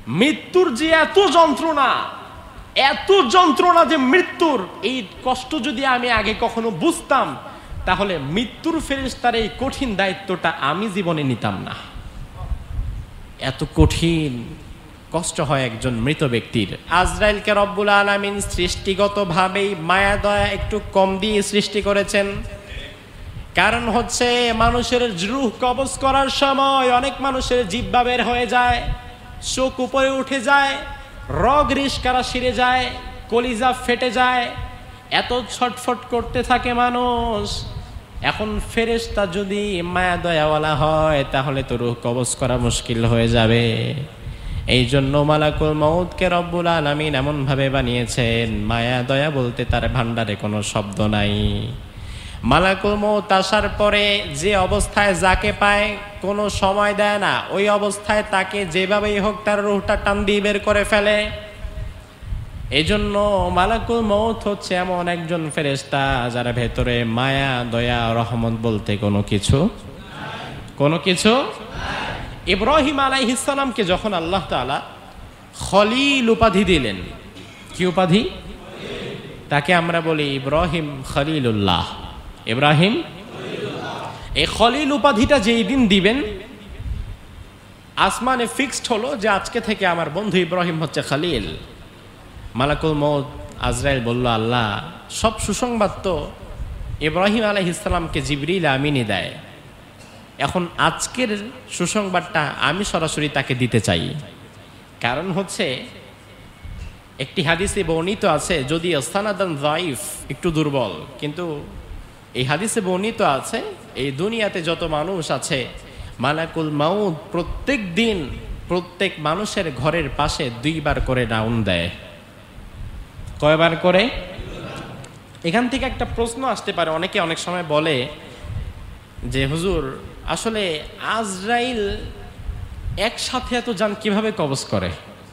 মৃত্যুর যে এত যন্ত্রণা যে মৃত্যুর এই কষ্ট যদি আমি আগে কখনো বুঝতাম, তাহলে মৃত্যুর ফেরেশতার এই কঠিন দায়িত্বটা আমি জীবনে নিতাম না। এত কঠিন কষ্ট হয় একজন মৃত ব্যক্তির। আজরাইলকে রব্বুল আলামিন সৃষ্টিগতভাবেই মায়া দয়া একটু কম দিয়ে সৃষ্টি করেছেন। কারণ হচ্ছে মানুষের রূহ কবজ করার সময় অনেক মানুষের জিহ্বা বের হয়ে যায়, চোখ উপরে উঠে যায়, রগ রিশকারা ছিঁড়ে যায়, কলিজা ফেটে যায়, এত ছটফট করতে থাকে মানুষ। এখন ফেরেশতা যদি মায়া দয়াওয়ালা হয় তাহলে তো রূহ কবজ করা মুশকিল হয়ে যাবে। এই জন্য মালাকুল মউতকে রব্বুল আলামিন এমন ভাবে বানিয়েছেন, মায়া দয়া বলতে তার ভান্ডারে কোনো শব্দ নাই। মালাকুল মউত আসার পরে যে অবস্থায় যাকে পায় কোনো সময় দেয় না, ওই অবস্থায় তাকে যেভাবেই হোক তার রূহটা টান দিয়ে বের করে ফেলে। এই জন্য মালাকুল মউত হচ্ছে এমন একজন ফেরেশতা যার ভেতরে মায়া দয়া রহমত বলতে কোনো কিছু। ইব্রাহিম আলাইহিস সালামকে যখন আল্লাহ তাআলা খলিল উপাধি দিলেন, কি উপাধি? তাকে আমরা বলি ইব্রাহিম খলিলুল্লাহ। ইব্রাহিম এই খলিল উপাধিটা যেই দিন দিবেন, আসমানে ফিক্সড হলো যে আজকে থেকে আমার বন্ধু ইব্রাহিম হচ্ছে খলিল। মালাকুল মউত আজরাইল বলল, আল্লাহ সব সুসংবাদ তো ইব্রাহিম আলাইহিস সালামকে জিবরিল আমিনই দেয়, এখন আজকের সুসংবাদটা আমি সরাসরি তাকে দিতে চাই। কারণ হচ্ছে একটি হাদিসে বর্ণিত আছে, যদি ইসনাদান যায়িফ, একটু দুর্বল, কিন্তু এই হাদিসে বর্ণিত আছে এই দুনিয়াতে যত মানুষ আছে মালাকুল মউত প্রত্যেক দিন প্রত্যেক মানুষের ঘরের পাশে 2 বার করে রাউন্ড দেয়। কয়বার করে? এখান থেকে একটা প্রশ্ন আসতে পারে, অনেকে অনেক সময় বলে যে হুজুর আসলে আজরাইল একসাথে এত জান কিভাবে কবজ করে?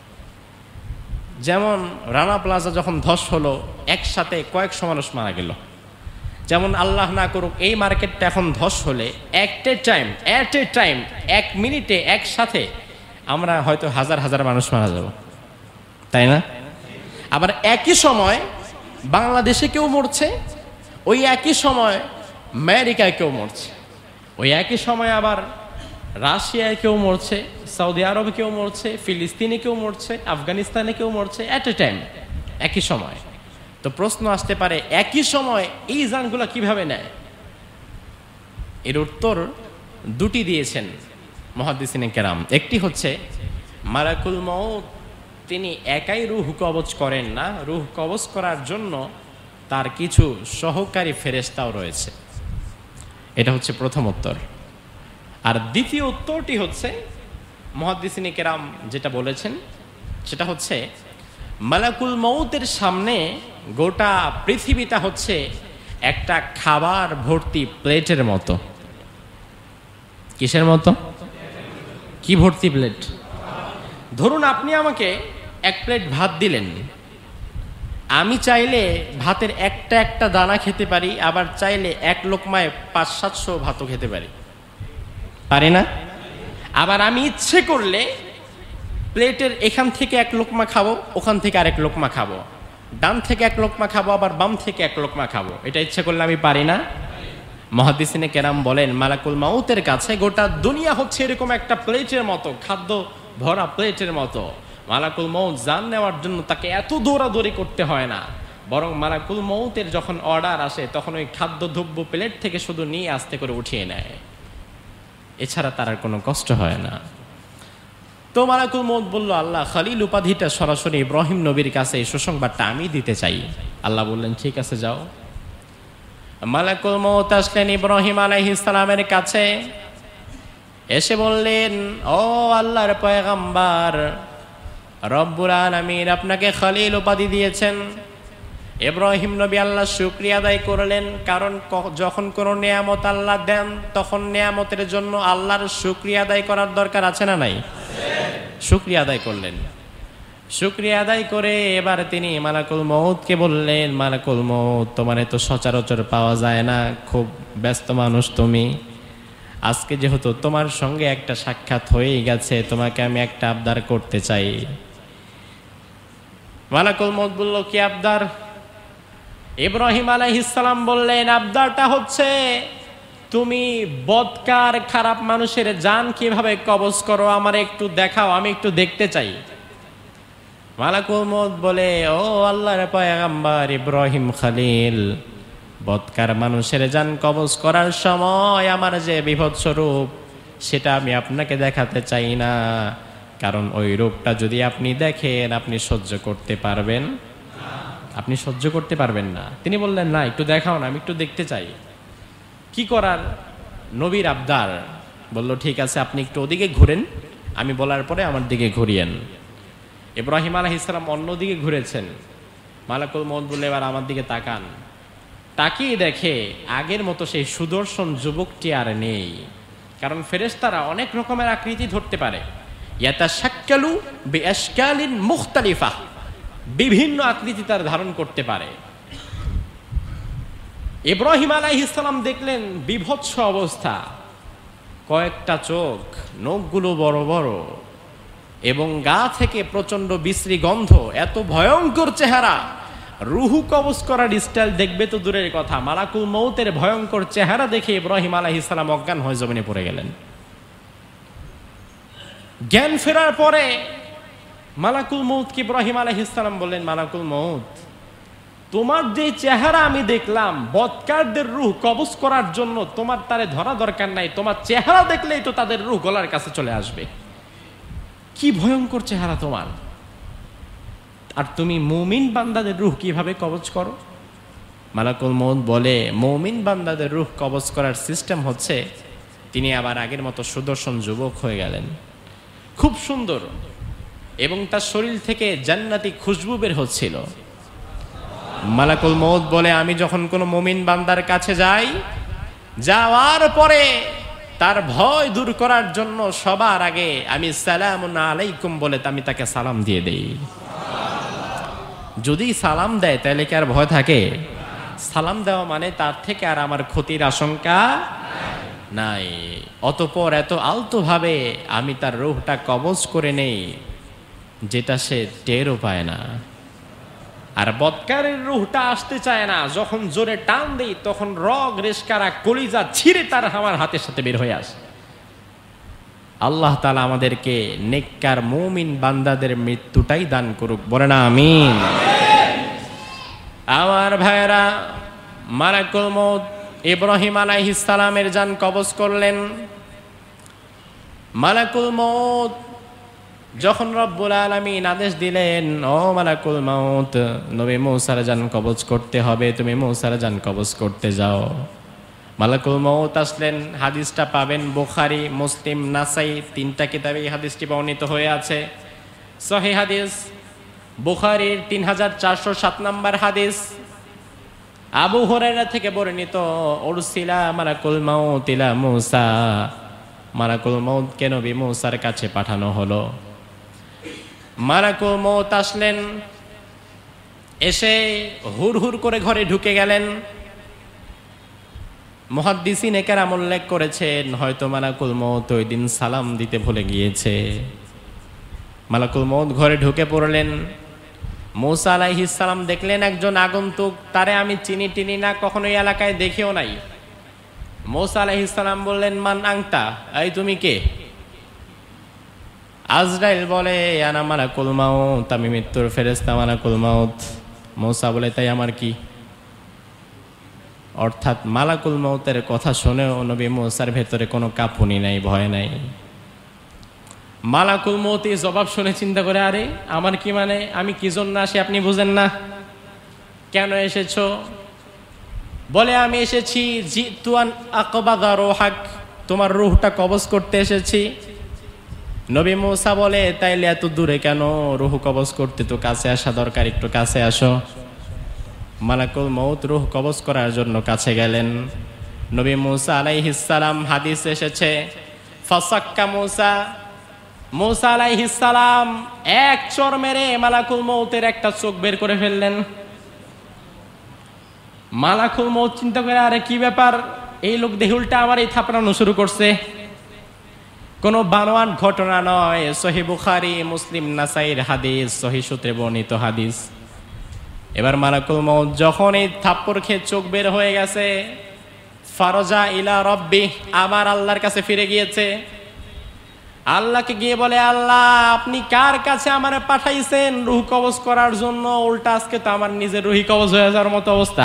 যেমন রানা প্লাজা যখন ধস হলো একসাথে কয়েকশো মানুষ মারা গেল, যেমন আল্লাহ না করুক এই মার্কেটটা এখন ধস হলে এট এ টাইম 1 মিনিটে একসাথে আমরা হয়তো হাজার হাজার মানুষ মারা যাব, তাই না? আবার একই সময় বাংলাদেশে কেউ মরছে, ওই একই সময় আমেরিকায় কেউ মরছে, ওই একই সময় আবার রাশিয়ায় কেউ মরছে, সৌদি আরবে কেউ মরছে, ফিলিস্তিনে কেউ মরছে, আফগানিস্তানে কেউ মরছে, এট এ টাইম একই সময়। তো প্রশ্ন আসতে পারে একই সময় এই জানগুলো কিভাবে নেয়? এর উত্তর 2টি দিয়েছেন মুহাদ্দিসিনে কেরাম। একটি হচ্ছে মালাকুল মউত তিনি একাই রূহ কবজ করেন না, রূহ কবজ করার জন্য তার কিছু সহকারী ফেরেশতাও রয়েছে। এটা হচ্ছে প্রথম উত্তর। আর দ্বিতীয় উত্তরটি হচ্ছে মুহাদ্দিসিনে কেরাম যেটা বলেছেন সেটা হচ্ছে মালাকুল মউতের সামনে গোটা পৃথিবীটা হচ্ছে একটা খাবার ভর্তি প্লেটের মতো। কিসের মতো? কি ভর্তি প্লেট? ধরুন আপনি আমাকে 1 প্লেট ভাত দিলেন, আমি চাইলে ভাতের একটা দানা খেতে পারি, আবার চাইলে 1 লোকমায় 500-700 ভাতও খেতে পারি, পারি না? আবার আমি ইচ্ছে করলে প্লেটের এখান থেকে 1 লোকমা খাবো, ওখান থেকে আরেক লোকমা খাবো, ডান থেকে 1 লোকমা খাবো, আবার বাম থেকে 1 লোকমা খাবো। এটা ইচ্ছে করলে আমি পারি না? মুহাদ্দিসিনে কেরাম বলেন মালাকুল মউতের কাছে গোটা দুনিয়া হচ্ছে এরকম একটা প্লেটের মতো, খাদ্য ভরা প্লেটের মতো। মালাকুল মউত জান নেওয়ার জন্য তাকে এত দৌড়াদৌড়ি করতে হয় না, বরং মালাকুল মউতের যখন অর্ডার আসে তখন ওই খাদ্যদ্রব্য প্লেট থেকে শুধু নিয়ে আস্তে করে উঠিয়ে নেয়, এছাড়া তার আর কোনো কষ্ট হয় না। তো মালাকুল মউত বলল, আল্লাহ খলিল উপাধিটা সরাসরি ইব্রাহিম নবীর কাছে এই সুসংবাদটা আমি দিতে চাই। আল্লাহ বললেন ঠিক আছে যাও। মালাকুল মউত আসলেন ইব্রাহিম আলাইহিস সালামের কাছে, এসে বললেন, ও আল্লাহর পয়গম্বর, রব্বুল আলামিন আপনাকে খলিল উপাধি দিয়েছেন। ইব্রাহিম নবী আল্লাহ শুকরিয়া আদায় করলেন, কারণ যখন কোনো নিয়ামত আল্লাহ দেন তখন নিয়ামতের জন্য আল্লাহর শুকরিয়া আদায় করার দরকার আছে না নাই? শুকরিয়া আদায় করলেন। শুকরিয়া আদায় করে এবার তিনি মালাকুল মউতকে বললেন, মালাকুল মউত তোমার তো সচরাচর পাওয়া যায় না, খুব ব্যস্ত মানুষ তুমি, আজকে যেহেতু তোমার সঙ্গে একটা সাক্ষাৎ হয়ে গেছে, তোমাকে আমি একটা আবদার করতে চাই। মালাকুল মউত বলল, কি আবদার? ইব্রাহিম আলাইহিস সালাম বললেন, আবদারটা হচ্ছে তুমি বদকার খারাপ মানুষের জান কিভাবে কবজ করো আমার একটু দেখাও, আমি একটু দেখতে চাই। মালাকুল মউত বলে, ও আল্লাহর পয়গম্বর ইব্রাহিম খলিল, বদকার মানুষের জান কবজ করার সময় আমার যে বিভৎস রূপ সেটা আমি আপনাকে দেখাতে চাই না, কারণ ওই রূপটা যদি আপনি দেখেন আপনি সহ্য করতে পারবেন, আপনি সহ্য করতে পারবেন না। তিনি বললেন, না একটু দেখাও না, আমি একটু দেখতে চাই। কি করার? নবীর আবদার। বলল, ঠিক আছে, আপনি একটু ওদিকে ঘুরেন, আমি বলার পরে আমার দিকে ঘুরিয়েন। ইব্রাহিম আলাইহিস সালাম অন্যদিকে ঘুরেছেন। মালাকুল মউত বললে, এবার আমার দিকে তাকান। তাকিয়ে দেখে আগের মতো সেই সুদর্শন যুবকটি আর নেই। কারণ ফেরেশতারা অনেক রকমের আকৃতি ধরতে পারে। ইয়াতাশাক্কালু বিআশকালিন মুখতালিফা, বিভিন্ন আকৃতি তার ধারণ করতে পারে। ইব্রাহিম আলাইহিস সালাম দেখলেন বিভৎস অবস্থা, কয়েকটা চোখ, নখগুলো বড় বড়, এবং গা থেকে প্রচন্ড বিশ্রী গন্ধ, এত ভয়ঙ্কর চেহারা। রুহু কবজ করার স্টাইল দেখবে তো দূরের কথা, মালাকুল মউতের ভয়ঙ্কর চেহারা দেখে ইব্রাহিম আলাইহিস সালাম অজ্ঞান হয়ে জমিনে পড়ে গেলেন। জ্ঞান ফেরার পরে মালাকুল মউতকে ইব্রাহিম আলাইহিস সালাম বললেন, মালাকুল মউত, তোমার যে চেহারা আমি দেখলাম, বদকারদের রূহ কবজ করার জন্য তোমার তারে ধরা দরকার নাই, তোমার চেহারা দেখলেই তো তাদের রূহ গলার কাছে চলে আসবে। কি ভয়ঙ্কর চেহারা তোমার! আর তুমি মুমিন বান্দাদের রূহ কিভাবে কবজ করো? মালাকুল মউত বলে, মুমিন বান্দাদের রূহ কবজ করার সিস্টেম হচ্ছে, তিনি আবার আগের মতো সুদর্শন যুবক হয়ে গেলেন, খুব সুন্দর, এবং তার শরীর থেকে জান্নাতি খুশবু বের হচ্ছিল। মালাকুল মউত বলে, আমি যখন কোনো মুমিন বান্দার কাছে যাই, যাওয়ার পরে তার ভয় দূর করার জন্য সবার আগে আমি সালামুন আলাইকুম বলে আমি তাকে সালাম দিয়ে দেই। যদি সালাম দেয় তাহলে কি আর ভয় থাকে? সালাম দেওয়া মানে তার থেকে আর আমার ক্ষতির আশঙ্কা নাই। অতঃপর এত আলতোভাবে আমি তার রূহটা কবজ করে নেই যেটা সে টেরও পায় না। আর বদকারের রূহটা আসতে চায় না, যখন জোরে টান দেই তখন রগ রেশকারা কলিজা ছিঁড়ে তার আমার হাতের সাথে বের হয়ে আসে। আল্লাহ তাআলা আমাদেরকে নেককার মুমিন বান্দাদের মৃত্যুটাই দান করুক, বলে না আমিন। আমার ভাইরা, মালাকুল মউত ইব্রাহিম আলাইহিস সালামের জান কবজ করলেন। মালাকুল মউত যখন রব্বুল আলামিন আদেশ দিলেন, ও মালাকুল মউত, নবী মূসার জান কবজ করতে হবে, তুমি মূসার জান কবজ করতে যাও। মালাকুল মউত আসলেন। হাদিসটা পাবেন বুখারী, মুসলিম, নাসাই, 3টা কিতাবে এই হাদিসটি বর্ণিত হয়ে আছে। সহিহ হাদিস, বুখারীর 3407 নম্বর হাদিস। আবু হুরায়রা থেকে বর্ণিত, উরসিলা মালাকুল মউত ইলা মূসা, মালাকুল মউতকে নবী মূসার কাছে পাঠানো হলো। মালাকুল মউত আসলেন, এসে হুড়হুড় করে ঘরে ঢুকে গেলেন। মুহাদ্দিসিনে কেরাম উল্লেখ করেছেন, হয়তো মালাকুল মউত ওই দিন সালাম দিতে ভুলে গিয়েছে। মালাকুল মউত ঘরে ঢুকে পড়লেন। মূসা আলাইহিস সালাম দেখলেন একজন আগন্তুক, তারে আমি চিনি টিনি না, কখনো এই এলাকায় দেখেও নাই। মূসা আলাইহিস সালাম বললেন, মান আংতা, এই তুমি কে? আজরাইল বলে, আনা মালাকুল মউত, আমি মৃত্যুর ফেরেশতা মালাকুল মউত। মূসা বলে, তাই আমার কি? অর্থাৎ মালাকুল মউতের কথা শুনেও নবী মূসার ভেতরে কোনো কাঁপুনি নাই, ভয় নাই। মালাকুল মউত এই জবাব শুনে চিন্তা করে, আরে আমার কি মানে, আমি কি জন্য আসি আপনি বুঝেন না? কেন এসেছো? বলে, আমি এসেছি জিতুয়ান আকবাদা রূহাক, তোমার রূহটা কবজ করতে এসেছি। নবী মূসা বলে, তাইলে এত দূরে কেন? রূহ কবজ করতে তো কাছে আসা দরকার, একটু কাছে আসো। মালাকুল মউত রূহ কবজ করার জন্য কাছে গেলেন। নবী মূসা আলাইহিস সালাম, হাদিস এসেছে, ফাসাক্কা মূসা, মূসা আলাইহিস সালাম এক চড় মেরে মালাকুল মউতের একটা চোখ বের করে ফেললেন। মালাকুল মউত চিন্তা করে, আরে কি ব্যাপার, এই লোক দেখে উল্টা আমার এই থাপড়ানো শুরু করছে। কোনো বানোয়াট ঘটনা নয়, সহিহ বুখারী, মুসলিম, নাসাইর হাদিস, সহিহ সূত্রে বর্ণিত হাদিস। এবার মালাকুল মউত যখন এই থাপ্পড় খেয়ে চোখ বের হয়ে গেছে, ফারজা ইলা রব্বি, আবার আল্লাহর কাছে ফিরে গিয়েছে। আল্লাহকে গিয়ে বলে, আল্লাহ আপনি কার কাছে আমারে পাঠাইছেন রুহ কবজ করার জন্য? উল্টা আজকে তো আমার নিজের রুহি কবজ হয়ে যাওয়ার মতো অবস্থা।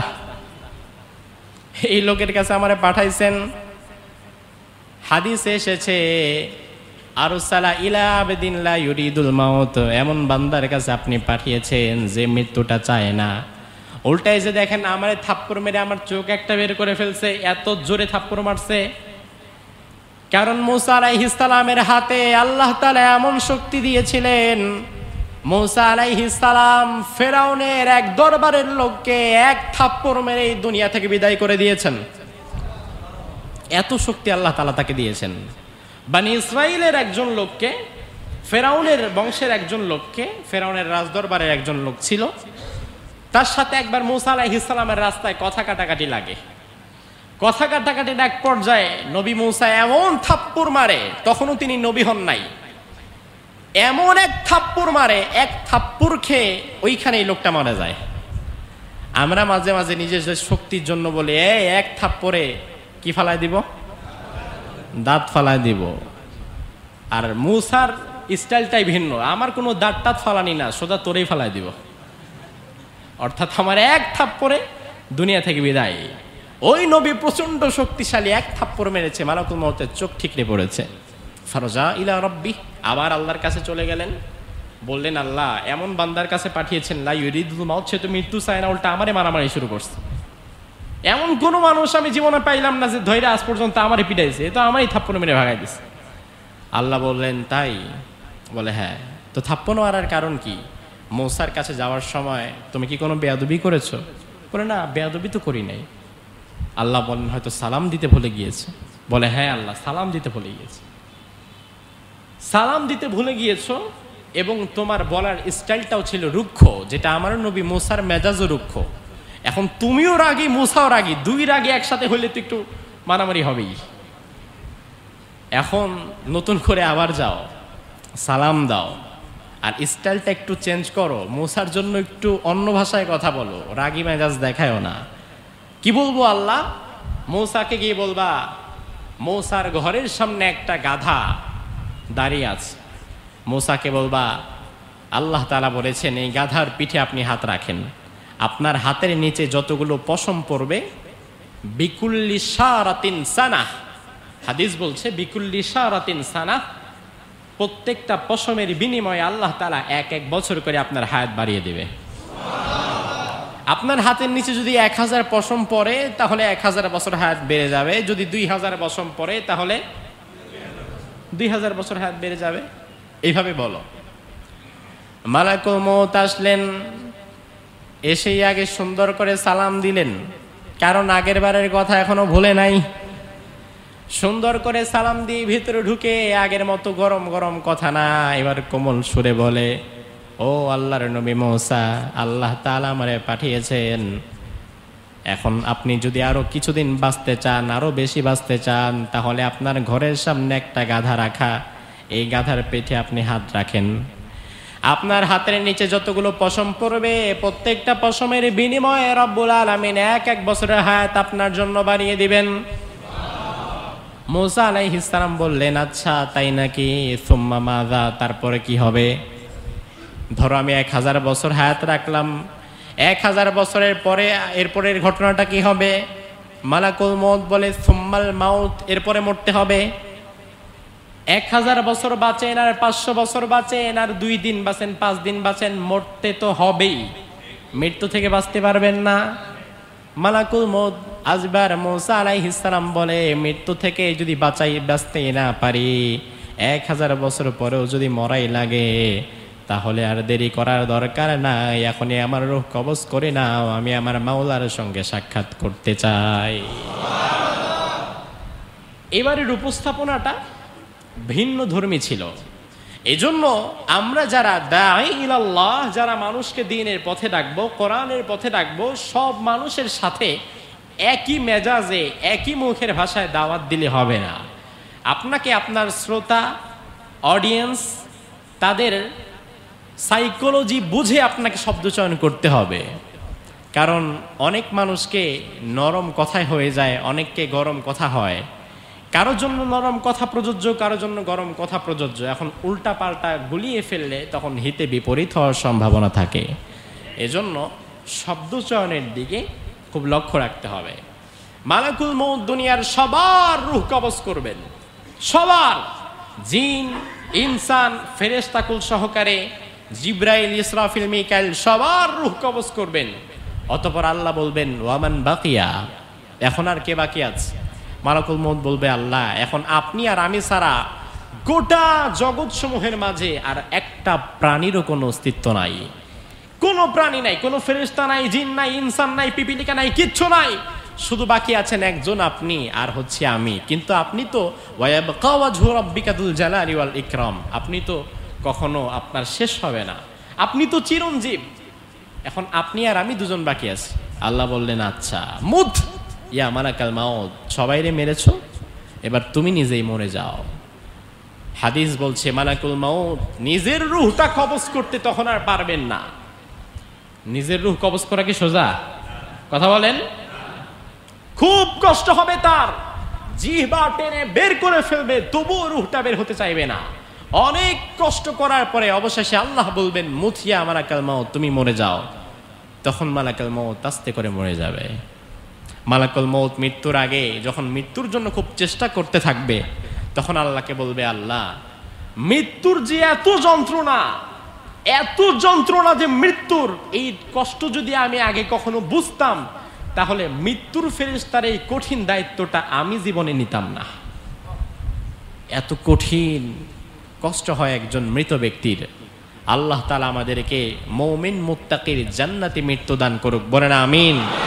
এই লোকের কাছে আমারে পাঠাইছেন। হাদিসে এসেছে, আরসালা ইলা আবদিন লা ইউরিদুল মাউত, এমন বান্দার কাছে আপনি পাঠিয়েছেন যে মৃত্যুটা চায় না। উল্টাই যে দেখেন আমারে থাপ্পড় মেরে আমার চোখ একটা বের করে ফেলছে, এত জোরে থাপ্পড় মারছে। কারণ মূসা আলাইহিস সালামের হাতে আল্লাহ তাআলা এমন শক্তি দিয়েছিলেন, মূসা আলাইহিস সালাম ফেরাউনের এক দরবারের লোককে এক থাপ্পড় মেরে এই দুনিয়া থেকে বিদায় করে দিয়েছেন। এত শক্তি আল্লাহ তাআলা তাকে দিয়েছেন। বনি ইসরাইলের একজন লোককে, ফেরাউনের বংশের একজন লোককে, ফেরাউনের রাজদরবারের একজন লোক ছিল, তার সাথে একবার মূসা আলাইহিস সালামের রাস্তায় কথা কাটাকাটি লাগে। কথা কাটাকাটির এক পর্যায়ে নবী মূসা এমন থাপ্পড় মারে, তখনও তিনি নবী হন নাই, এমন এক থাপ্পড় মারে, এক থাপ্পড় খেয়ে ওইখানে এই লোকটা মারা যায়। আমরা মাঝে মাঝে নিজের শক্তির জন্য বলি, এক থাপ্পড়ে কি ফালাই দিব? দাঁত ফালাই দিব। আর মূসার স্টাইলটাই ভিন্ন, আমার কোনো দাঁত টাত ফালানি না, সোজা তোরেই ফালাই দিব। অর্থাৎ আমার এক থাপ্পড়ে দুনিয়া থেকে বিদায়। ওই নবী প্রচন্ড শক্তিশালী, এক থাপ্পড় মেরেছে, মালাকুল মউতের চোখ ঠিকরে পড়েছে। ফারজা ইলা রব্বি, আবার আল্লাহর কাছে চলে গেলেন, বললেন আল্লাহ এমন বান্দার কাছে পাঠিয়েছেন লা ইউরিদুল মাউত, সে তো মৃত্যু চায় না, উল্টা আমারে মারামারি শুরু করছে। এমন কোন মানুষ আমি জীবনে পাইলাম না যে ধৈর্য আজ পর্যন্ত আমারই পিটাইছে, এ তো আমারই থাপ্পড় মেরে ভাগাই দিছে। আল্লাহ বললেন তাই? বলে হ্যাঁ। তো থাপ্পড় মারার কারণ কি? মূসার কাছে যাওয়ার সময় তুমি কি কোনো বেয়াদবি করেছো? বলে না, বেয়াদবি তো করি নাই। আল্লাহ বলেন হয়তো সালাম দিতে ভুলে গিয়েছে। বলে হ্যাঁ আল্লাহ, সালাম দিতে ভুলে গিয়েছে। সালাম দিতে ভুলে গিয়েছো এবং তোমার বলার স্টাইলটাও ছিল রুক্ষ, যেটা আমার নবী মূসার মেজাজও রুক্ষ। এখন তুমিও রাগী, মূসাও রাগী, দুই রাগী একসাথে হইলে তো একটু মারামারি হবেই। এখন নতুন করে আবার যাও, সালাম দাও, আর স্টাইলটা একটু চেঞ্জ করো, মূসার জন্য একটু অন্য ভাষায় কথা বলো, রাগী মেজাজ দেখায়ও না। কি বলবো আল্লাহ? মূসাকে গিয়ে বলবা মূসার ঘরের সামনে একটা গাধা দাঁড়িয়ে আছে। মূসাকে বলবা আল্লাহ তাআলা বলেছেন এই গাধার পিঠে আপনি হাত রাখেন, আপনার হাতের নিচে যতগুলো পশম পড়বে, বিকুল্লি শারাতিন সানাহ, হাদিস বলছে বিকুল্লি শারাতিন সানাহ, প্রত্যেকটা পশমের বিনিময়ে আল্লাহ তাআলা এক এক বছর করে আপনার হায়াত বাড়িয়ে দেবে। আপনার হাতের নিচে যদি 1000 পশম পড়ে তাহলে 1000 বছর হায়াত বেড়ে যাবে, যদি 2000 পশম পড়ে তাহলে 2000 বছর হায়াত বেড়ে যাবে। এইভাবে বলো। মালাকুল মউত আসলেন, এসেই আগে সুন্দর করে সালাম দিলেন, কারণ আগের বারের কথা এখনো ভুলে নাই। সুন্দর করে সালাম দিয়ে ভিতরে ঢুকে আগের মতো গরম গরম কথা না, এবার কোমল সুরে বলে, ও আল্লাহর নবী মূসা, আল্লাহ তাআলা আমারে পাঠিয়েছেন, এখন আপনি যদি আরো কিছুদিন বাঁচতে চান, আরো বেশি বাঁচতে চান, তাহলে আপনার ঘরের সামনে একটা গাধা রাখা, এই গাধার পেটে আপনি হাত রাখেন, আপনার হাতের নিচে যতগুলো পশম পড়বে প্রত্যেকটা পশমের বিনিময়ে রব্বুল আলামিন এক এক বছরের হায়াত আপনার জন্য বাড়িয়ে দিবেন। মূসা আলাইহিস সালাম বললেন আচ্ছা তাই নাকি? সুম্মা মাযা, তারপরে কি হবে? ধরো আমি 1000 বছর হায়াত রাখলাম, 1000 বছরের পরে এরপরের ঘটনাটা কি হবে? মালাকুল মউত বলে সুম্মাল মাউত, এরপরে মরতে হবে। 1000 বছর বাঁচেন আর 500 বছর বাঁচেন আর 2 দিন বাঁচেন, 5 দিন বাঁচেন, মরতে তো হবেই, মৃত্যু থেকে বাঁচতে পারবেন না। মালাকুল মউত আসবার মূসা আলাইহিস সালাম বলে মৃত্যু থেকে যদি বাঁচতে না পারি, 1000 বছর পরেও যদি মরাই লাগে, তাহলে আর দেরি করার দরকার নাই, এখনই আমার রূহ কবজ করে নাও, আমি আমার মাওলার সঙ্গে সাক্ষাৎ করতে চাই। এবারের উপস্থাপনাটা ভিন্ন ধর্মী ছিল। এজন্য আমরা যারা দাঈ ইলাল্লাহ, যারা মানুষকে দ্বীনের পথে ডাকবো, কোরআনের পথে ডাকবো, সব মানুষের সাথে একই মেজাজে একই মুখের ভাষায় দাওয়াত দিলে হবে না। আপনাকে আপনার শ্রোতা অডিয়েন্স তাদের সাইকোলজি বুঝে আপনাকে শব্দ চয়ন করতে হবে। কারণ অনেক মানুষকে নরম কথায় হয়ে যায়, অনেককে গরম কথা হয়। কারোর জন্য নরম কথা প্রযোজ্য, কারোর জন্য গরম কথা প্রযোজ্য। এখন উল্টা পাল্টা গুলিয়ে ফেললে তখন হিতে বিপরীত হওয়ার সম্ভাবনা থাকে। এজন্য শব্দ চয়নের দিকে খুব লক্ষ্য রাখতে হবে। মালাকুল মউত দুনিয়ার সবার রূহ কবজ করবেন, সবার, জিন, ইনসান, ফেরেশতাকুল সহকারে জিব্রাইল, ইসরাফিল, মিকাইল সবার রূহ কবজ করবেন। অতঃপর আল্লাহ বলবেন ওয়ামান বাকিয়া, এখন আর কে বাকি আছে? মালাকুল মউত বলবে আল্লাহ এখন আপনি আর আমি ছাড়া গোটা জগৎ সমূহের মাঝে আর একটা প্রাণীরও কোনো অস্তিত্ব নাই, কোনো প্রাণী নাই, কোনো ফেরেশতা নাই, জিন নাই, ইনসান নাই, পিপিলিকা নাই, কিচ্ছু নাই। শুধু বাকি আছেন একজন আপনি আর হচ্ছে আমি। কিন্তু আপনি তো ওয়ায়াবকা ওয়াজহু রাব্বিকা যুল জালালি ওয়াল ইকরাম, আপনি তো কখনো আপনার শেষ হবে না, আপনি তো চিরঞ্জীব। এখন আপনি আর আমি দুজন বাকি আছি। আল্লাহ বললেন আচ্ছা মুত ইয়া মালাকাল মাউত, সবাইরে মেরেছো, এবার তুমি নিজেই মরে যাও। হাদিস বলছে মালাকুল মাউত নিজের রূহটা কবজ করতে তখন আর পারবেন না। নিজের রূহ কবজ করা কি সোজা কথা বলেন? খুব কষ্ট হবে তার, জিহ্বা টেনে বের করে ফেলবে, তবুও রূহটা বের হতে চাইবে না। অনেক কষ্ট করার পরে অবশেষে আল্লাহ বলবেন মুথিয়া মালাকাল মাউত, তুমি মরে যাও। তখন মালাকাল মাউত আস্তে করে মরে যাবে। মালাকুল মউত মৃত্যুর আগে যখন মৃত্যুর জন্য খুব চেষ্টা করতে থাকবে, তখন আল্লাহকে বলবে আল্লাহ মৃত্যুর যে এত যন্ত্রণা যে মৃত্যুর এই কষ্ট যদি আমি আগে কখনো বুঝতাম, তাহলে মৃত্যুর ফেরেশতার এই কঠিন দায়িত্বটা আমি জীবনে নিতাম না। এত কঠিন কষ্ট হয় একজন মৃত ব্যক্তির। আল্লাহ তাআলা আমাদেরকে মুমিন মুত্তাকির জান্নাতি মৃত্যু দান করুক, বলেন আমিন।